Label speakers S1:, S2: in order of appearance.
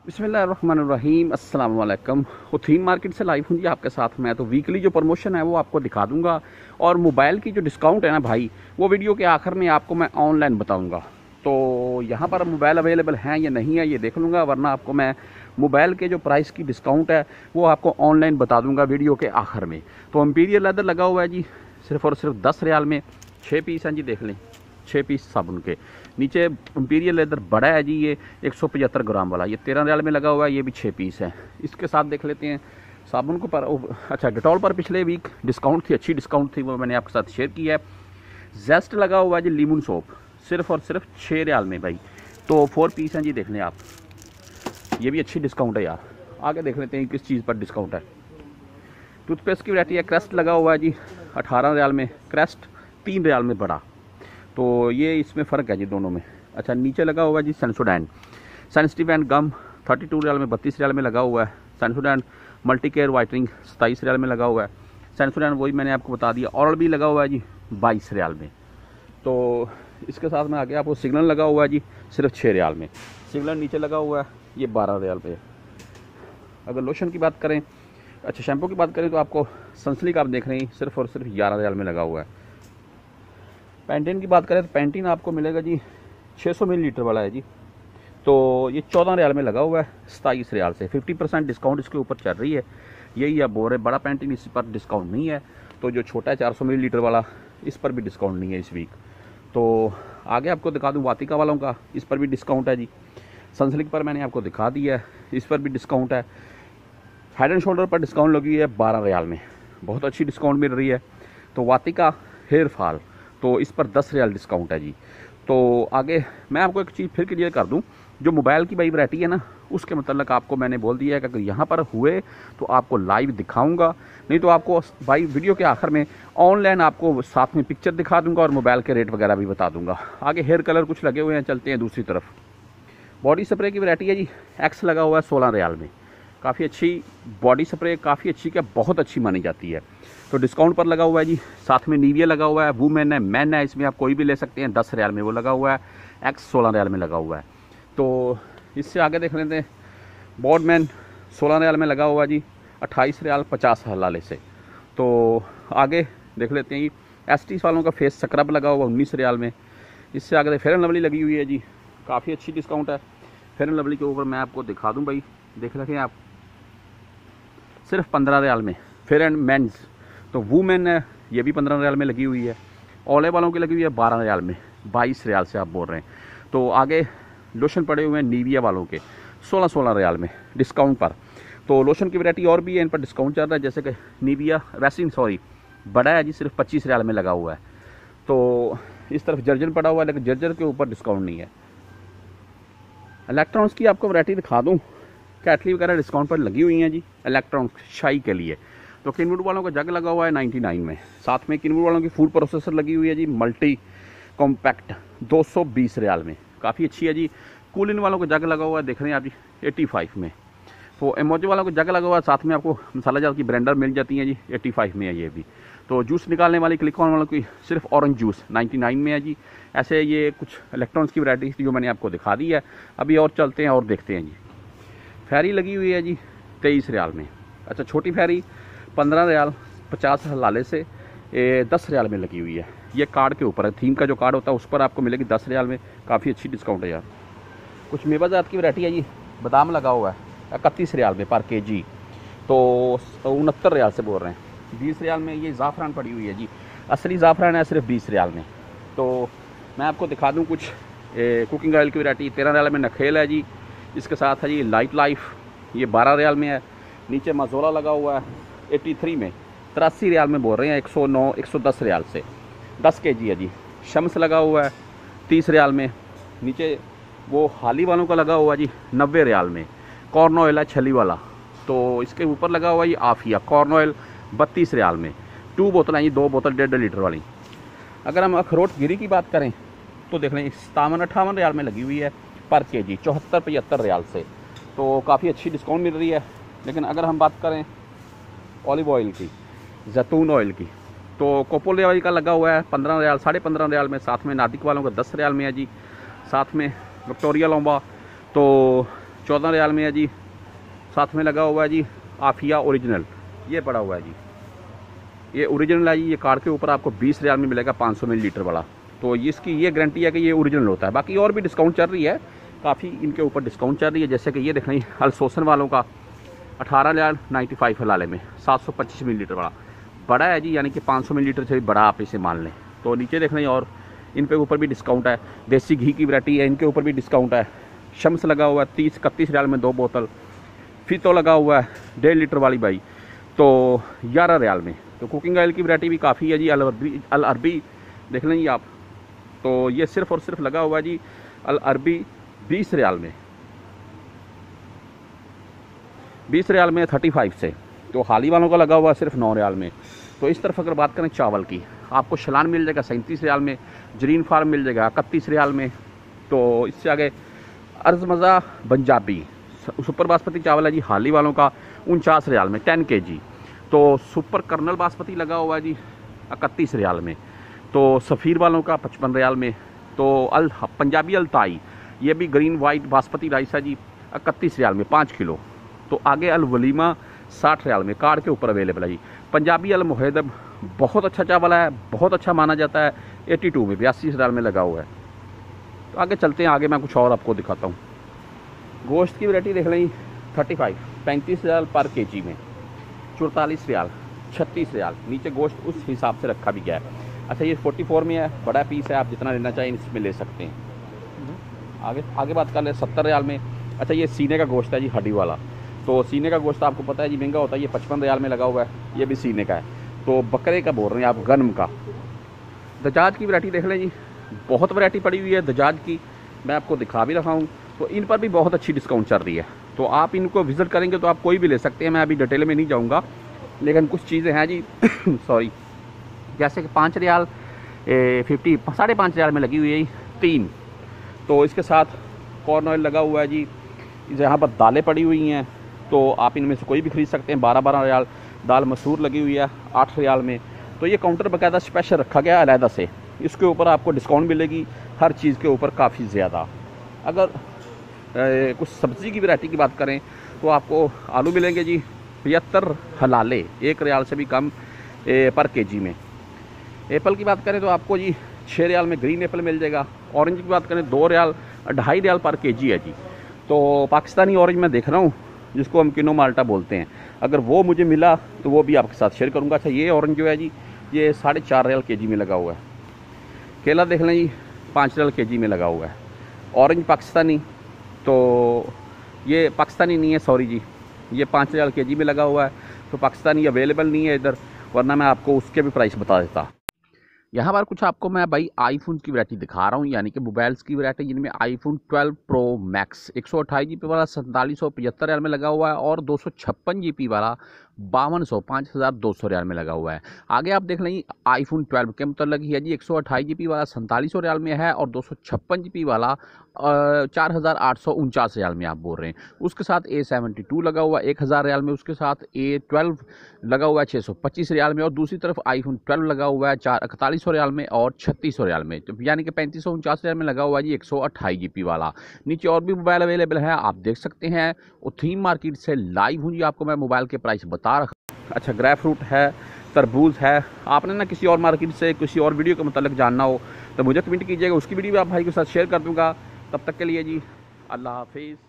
S1: बिस्मिल्लाहिर्रहमानिर्रहीम अस्सलाम वालेकुम। हुथीन मार्केट से लाइव हूँ जी आपके साथ में। तो वीकली जो प्रमोशन है वो आपको दिखा दूंगा और मोबाइल की जो डिस्काउंट है ना भाई, वो वीडियो के आखिर में आपको मैं ऑनलाइन बताऊंगा। तो यहाँ पर मोबाइल अवेलेबल हैं या नहीं है ये देख लूँगा, वरना आपको मैं मोबाइल के जो प्राइस की डिस्काउंट है वो आपको ऑनलाइन बता दूँगा वीडियो के आखिर में। तो एम्पीरियल लेदर लगा हुआ है जी सिर्फ और सिर्फ 10 रियाल में 6 पीस हैं जी, देख लें 6 पीस साबुन के। नीचे इंपीरियल लेदर बड़ा है जी, ये 175 ग्राम वाला, ये 13 रियाल में लगा हुआ है, ये भी 6 पीस है। इसके साथ देख लेते हैं साबुन को पर अच्छा डिटॉल पर पिछले वीक डिस्काउंट थी, अच्छी डिस्काउंट थी, वो मैंने आपके साथ शेयर किया है। जेस्ट लगा हुआ है जी लीमन सोप सिर्फ और सिर्फ 6 रियाल में भाई। तो 4 पीस हैं जी, देख लें आप, ये भी अच्छी डिस्काउंट है यार। आगे देख लेते हैं किस चीज़ पर डिस्काउंट है। टूथपेस्ट की वैरायटी है, क्रेस्ट लगा हुआ है जी 18 रियाल में, क्रेस्ट 3 रियाल में बड़ा। तो ये इसमें फ़र्क है जी दोनों में। अच्छा नीचे लगा हुआ है जी सेंसोडाइन, सेंसिटिव गम 32 रियाल में, 32 रियाल में लगा हुआ है। सेंसोडाइन मल्टी केयर वाइटनिंग 27 रियाल में लगा हुआ है। सेंसोडाइन वही मैंने आपको बता दिया। ऑरल भी लगा हुआ है जी 22 रियाल में। तो इसके साथ में आगे आपको सिग्नल लगा हुआ है जी सिर्फ 6 रियाल में। सिग्नल नीचे लगा हुआ है ये 12 रियाल पे। अगर लोशन की बात करें, अच्छा शैम्पू की बात करें, तो आपको सनसिल्क आप देख रहे हैं सिर्फ और सिर्फ 11 रियाल में लगा हुआ है। पैंटीन की बात करें तो पैंटीन आपको मिलेगा जी 600 मिलीलीटर वाला है जी, तो ये 14 रियाल में लगा हुआ है 27 रियाल से। 50% डिस्काउंट इसके ऊपर चल रही है। यही आप बोल रहे, बड़ा पैंटीन इस पर डिस्काउंट नहीं है। तो जो छोटा है 400 मिलीलीटर वाला, इस पर भी डिस्काउंट नहीं है इस वीक। तो आगे आपको दिखा दूँ वातिका वालों का, इस पर भी डिस्काउंट है जी। सनसिल्क पर मैंने आपको दिखा दिया है, इस पर भी डिस्काउंट है। हेड एंड शोल्डर पर डिस्काउंट लगी है 12 रियाल में, बहुत अच्छी डिस्काउंट मिल रही है। तो वातिका हेयर फॉल, तो इस पर 10 रियाल डिस्काउंट है जी। तो आगे मैं आपको एक चीज़ फिर क्लियर कर दूं, जो मोबाइल की भाई वैरायटी है ना, उसके मतलब आपको मैंने बोल दिया है कि अगर यहाँ पर हुए तो आपको लाइव दिखाऊंगा, नहीं तो आपको भाई वीडियो के आखिर में ऑनलाइन आपको साथ में पिक्चर दिखा दूंगा और मोबाइल के रेट वगैरह भी बता दूंगा। आगे हेयर कलर कुछ लगे हुए हैं, चलते हैं दूसरी तरफ। बॉडी स्प्रे की वैरायटी है जी, एक्स लगा हुआ है 16 रियाल में। काफ़ी अच्छी बॉडी स्प्रे, काफ़ी अच्छी, क्या बहुत अच्छी मानी जाती है। तो डिस्काउंट पर लगा हुआ है जी। साथ में निविया लगा हुआ है, वुमेन है, मैन है, इसमें आप कोई भी ले सकते हैं। 10 रियाल में वो लगा हुआ है, एक्स 16 रियाल में लगा हुआ है। तो इससे आगे देख लेते हैं बॉडमैन 16 रियाल में लगा हुआ है जी, 28 रियाल 50 हलाले से। तो आगे देख लेते हैं एसटी वालों का फेस स्क्रब लगा हुआ 19 रियाल में। इससे आगे फेयर एंड लवली लगी हुई है जी, काफ़ी अच्छी डिस्काउंट है। फेयर एंड लवली के ऊपर मैं आपको दिखा दूँ भाई, देख रखें आप, सिर्फ 15 रियाल में। फेयर एंड मेंस, तो वुमेन है, ये भी 15 रियाल में लगी हुई है। ओले वालों की लगी हुई है 12 रियाल में, 22 रियाल से आप बोल रहे हैं। तो आगे लोशन पड़े हुए हैं निविया वालों के 16 रियाल में डिस्काउंट पर। तो लोशन की वैरायटी और भी है, इन पर डिस्काउंट चल रहा है। जैसे कि निविया वैसिन बड़ा है जी, सिर्फ 25 रियाल में लगा हुआ है। तो इस तरफ जर्जर पड़ा हुआ है, लेकिन जर्जर के ऊपर डिस्काउंट नहीं है। इलेक्ट्रॉनिक्स की आपको वैरायटी दिखा दूँ, कैटली वगैरह डिस्काउंट पर लगी हुई हैं जी। इलेक्ट्रॉनिक्स शाई के लिए तो किनवुड वालों का जग लगा हुआ है 99 में। साथ में किनवुड वालों की फूड प्रोसेसर लगी हुई है जी, मल्टी कॉम्पैक्ट 220 रियाल में, काफ़ी अच्छी है जी। कूलिन वालों का जग लगा हुआ है, देख रहे हैं आप जी 85 में। तो एमोजो वालों को जग लगा हुआ है, साथ में आपको मसाला जार की ब्लेंडर मिल जाती है जी, 85 में है ये भी। तो जूस निकालने वाली क्लिकॉन वालों की सिर्फ ऑरेंज जूस 99 में है जी। ऐसे ये कुछ इलेक्ट्रॉनिक्स की वैरायटी थी जो मैंने आपको दिखा दी है। अभी और चलते हैं और देखते हैं जी। फेरी लगी हुई है जी 23 रियाल में। अच्छा छोटी फेरी 15 रियाल 50 हलाले से 10 रियाल में लगी हुई है। ये कार्ड के ऊपर है, थीम का जो कार्ड होता है उस पर आपको मिलेगी 10 रियाल में, काफ़ी अच्छी डिस्काउंट है यार। कुछ मेवाजात की वैरायटी है जी, बादाम लगा हुआ है 31 रियाल में पर केजी, तो 69 रियाल से बोल रहे हैं। 20 रियाल में ये ज़ाफ़रान पड़ी हुई है जी, असली ज़ाफ़रान है सिर्फ 20 रियाल में। तो मैं आपको दिखा दूँ कुछ कुकिंग ऑयल की वैरायटी। 13 रियाल में नखेल है जी, इसके साथ है जी लाइट लाइफ, ये 12 रियाल में है। नीचे मज़ोला लगा हुआ है 83 में, 83 रियाल में बोल रहे हैं, 109 110 रियाल से 10 केजी है जी। शम्स लगा हुआ है 30 रियाल में। नीचे वो हाली वालों का लगा हुआ है जी 90 रियाल में। कॉर्न ऑयल है छली वाला, तो इसके ऊपर लगा हुआ है ये आफिया कॉर्न ऑयल 32 रियाल में। 2 बोतल हैं ये, 2 बोतल 1.5 लीटर वाली। अगर हम अखरोट गिरी की बात करें तो देख लें 57-58 रियाल में लगी हुई है पर केजी, 74-75 रियाल से। तो काफ़ी अच्छी डिस्काउंट मिल रही है। लेकिन अगर हम बात करें ऑलिव ऑयल की, जैतून ऑयल की, तो कोपोले ऑयल का लगा हुआ है 15 रियाल, 15.5 रियाल में। साथ में नादिक वालों का 10 रियाल में है जी। साथ में विक्टोरिया लोम्बा तो 14 रियाल में है जी। साथ में लगा हुआ है जी आफिया ओरिजिनल, ये पड़ा हुआ है जी, ये ओरिजिनल है जी। ये कार्ड के ऊपर आपको 20 रियाल में मिलेगा 500 मिलीलीटर वाला। तो इसकी ये गारंटी है कि ये ओरिजिनल होता है। बाकी और भी डिस्काउंट चल रही है, काफ़ी इनके ऊपर डिस्काउंट चल रही है। जैसे कि ये देख रही अल्सोसन वालों का 18 रियाल 95 हलाले में 725 मिलीलीटर वाला बड़ा है जी, यानी कि 500 मिलीलीटर से भी बड़ा आप इसे मान लें। तो नीचे देख रहे हैं और इन पे ऊपर भी डिस्काउंट है। देसी घी की वैरायटी है, इनके ऊपर भी डिस्काउंट है। शम्स लगा हुआ है 30-31 रियाल में 2 बोतल। फितो लगा हुआ है 1.5 लीटर वाली भाई, तो 11 रियाल में। तो कुकिंग ऑयल की वैरायटी भी काफ़ी है जी। अल अरबी देख लें जी आप, तो ये सिर्फ़ और सिर्फ लगा हुआ है जी अल अरबी 20 रियाल में, 20 रियाल में 35 से। तो हाली वालों का लगा हुआ है सिर्फ 9 रियाल में। तो इस तरफ अगर बात करें चावल की, आपको शलान मिल जाएगा 37 रियाल में, जरीन फार्म मिल जाएगा 31 रियाल में। तो इससे आगे अर्ज़मज़ा पंजाबी सुपर बासमती चावल है जी हाली वालों का 49 रियाल में 10 kg। तो सुपर कर्नल बासमती लगा हुआ है जी 31 रियाल में। तो सफ़ीर वालों का 55 रियाल में। तो अल पंजाबी अलताई, ये भी ग्रीन वाइट बासमती राइस है जी 31 रियाल में 5 किलो। तो आगे अल वलीमा 60 रियाल में कार्ड के ऊपर अवेलेबल है जी। पंजाबी अल मुहैदब बहुत अच्छा चावल है, बहुत अच्छा माना जाता है, 82 में 82 रियाल में लगा हुआ है। तो आगे चलते हैं, आगे मैं कुछ और आपको दिखाता हूँ। गोश्त की वैरायटी देख लें 35 रियाल पर kg में, 44 रियाल 36 रियाल। नीचे गोश्त उस हिसाब से रखा भी गया है। अच्छा ये 44 में है, बड़ा पीस है, आप जितना लेना चाहें इसमें ले सकते हैं। आगे बात कर ले 70 रियाल में। अच्छा ये सीने का गोश्त है जी हड्डी वाला। तो सीने का गोश्त आपको पता है जी महंगा होता है, ये 55 रियाल में लगा हुआ है। ये भी सीने का है, तो बकरे का बोल रहे हैं आप, गन्म का। दजाज की वैरायटी देख लें जी, बहुत वैरायटी पड़ी हुई है दजाज की, मैं आपको दिखा भी रहा हूँ। तो इन पर भी बहुत अच्छी डिस्काउंट चल रही है, तो आप इनको विज़िट करेंगे तो आप कोई भी ले सकते हैं। मैं अभी डिटेल में नहीं जाऊँगा, लेकिन कुछ चीज़ें हैं जी सॉरी, जैसे कि 5 रियाल 5.5 रियाल में लगी हुई है 3। तो इसके साथ कॉर्न ऑयल लगा हुआ है जी। यहाँ पर दालें पड़ी हुई हैं, तो आप इनमें से कोई भी खरीद सकते हैं। 12 रियाल दाल मसूर लगी हुई है 8 रियाल में। तो ये काउंटर बाकायदा स्पेशल रखा गया अलहदा से, इसके ऊपर आपको डिस्काउंट मिलेगी हर चीज़ के ऊपर काफ़ी ज़्यादा। अगर कुछ सब्ज़ी की वैरायटी की बात करें तो आपको आलू मिलेंगे जी 75 हलाले, 1 रियाल से भी कम पर kg में। एप्पल की बात करें तो आपको जी 6 रियाल में ग्रीन एप्पल मिल जाएगा। ऑरेंज की बात करें 2 रियाल 2.5 रियाल पर kg है जी। तो पाकिस्तानी ऑरेंज मैं देख रहा हूँ जिसको हम किनो माल्टा बोलते हैं, अगर वो मुझे मिला तो वो भी आपके साथ शेयर करूँगा। अच्छा ये ऑरेंज जो है जी ये 4.5 रियाल kg में लगा हुआ है। केला देख लें जी 5 रियाल kg में लगा हुआ है। ऑरेंज पाकिस्तानी, तो ये पाकिस्तानी नहीं है सॉरी जी, ये 5 रियाल kg में लगा हुआ है। तो पाकिस्तानी अवेलेबल नहीं है इधर, वरना मैं आपको उसके भी प्राइस बता देता। यहाँ पर कुछ आपको मैं भाई आईफोन की वैरायटी दिखा रहा हूँ, यानी कि मोबाइल्स की वैरायटी, जिनमें आईफोन 12 प्रो मैक्स 128 GB वाला 4775 रियाल में लगा हुआ है, और 256 GB वाला 5200 रियाल में लगा हुआ है। आगे आप देख लें आईफोन 12 के मतलब है जी 128 GB वाला 4700 रियाल में है, और 256 GB वाला 4849 रियाल में आप बोल रहे हैं। उसके साथ A72 लगा हुआ 1000 रियाल में, उसके साथ A12 लगा हुआ है 625 रियाल में, और दूसरी तरफ आईफोन 12 लगा हुआ है 4100 रियाल में और 3600 रियाल में, यानी कि 3549 रियाल में लगा हुआ है जी 128 GB वाला। नीचे और भी मोबाइल अवेलेबल है, आप देख सकते हैं। और थीम मार्केट से लाइव हूँ जी, आपको मैं मोबाइल के प्राइस बता रहा। अच्छा ग्रेप फ्रूट है, तरबूज है। आपने ना किसी और मार्केट से किसी और वीडियो के मतलब जानना हो तो मुझे कमेंट कीजिएगा, उसकी वीडियो भी आप भाई के साथ शेयर कर दूँगा। तब तक के लिए जी अल्लाह हाफिज़।